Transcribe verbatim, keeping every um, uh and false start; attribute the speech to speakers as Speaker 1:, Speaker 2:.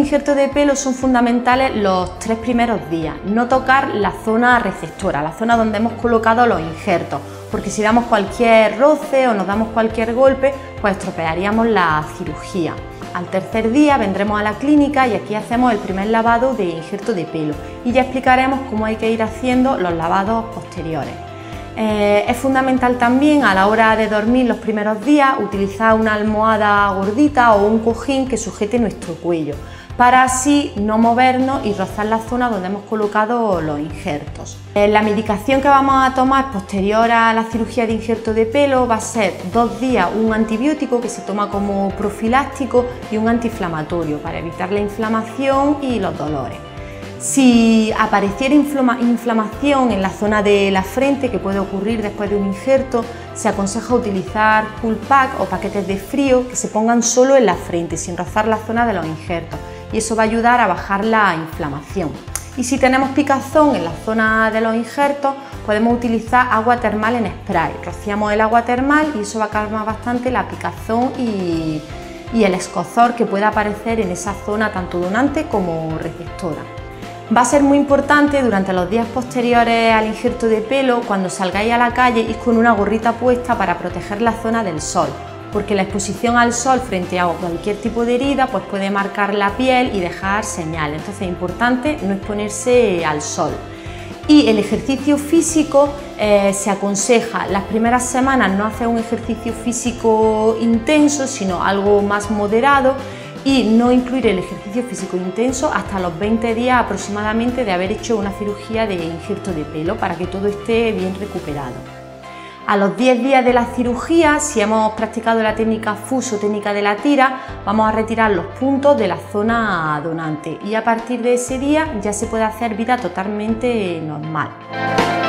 Speaker 1: injerto de pelo son fundamentales los tres primeros días, no tocar la zona receptora, la zona donde hemos colocado los injertos, porque si damos cualquier roce o nos damos cualquier golpe, pues estropearíamos la cirugía. Al tercer día vendremos a la clínica y aquí hacemos el primer lavado de injerto de pelo y ya explicaremos cómo hay que ir haciendo los lavados posteriores. Eh, es fundamental también a la hora de dormir los primeros días utilizar una almohada gordita o un cojín que sujete nuestro cuello para así no movernos y rozar la zona donde hemos colocado los injertos. Eh, la medicación que vamos a tomar posterior a la cirugía de injerto de pelo va a ser dos días un antibiótico que se toma como profiláctico y un antiinflamatorio para evitar la inflamación y los dolores. Si apareciera inflamación en la zona de la frente, que puede ocurrir después de un injerto, se aconseja utilizar cool pack o paquetes de frío que se pongan solo en la frente, sin rozar la zona de los injertos, y eso va a ayudar a bajar la inflamación. Y si tenemos picazón en la zona de los injertos, podemos utilizar agua termal en spray. Rociamos el agua termal y eso va a calmar bastante la picazón y, y el escozor que pueda aparecer en esa zona tanto donante como receptora. Va a ser muy importante durante los días posteriores al injerto de pelo, cuando salgáis a la calle, ir con una gorrita puesta para proteger la zona del sol, porque la exposición al sol frente a cualquier tipo de herida pues puede marcar la piel y dejar señales, entonces es importante no exponerse al sol. Y el ejercicio físico eh, se aconseja las primeras semanas no hacer un ejercicio físico intenso, sino algo más moderado, y no incluir el ejercicio físico intenso hasta los veinte días aproximadamente de haber hecho una cirugía de injerto de pelo para que todo esté bien recuperado. A los diez días de la cirugía, si hemos practicado la técnica F U S o técnica de la tira, vamos a retirar los puntos de la zona donante y a partir de ese día ya se puede hacer vida totalmente normal.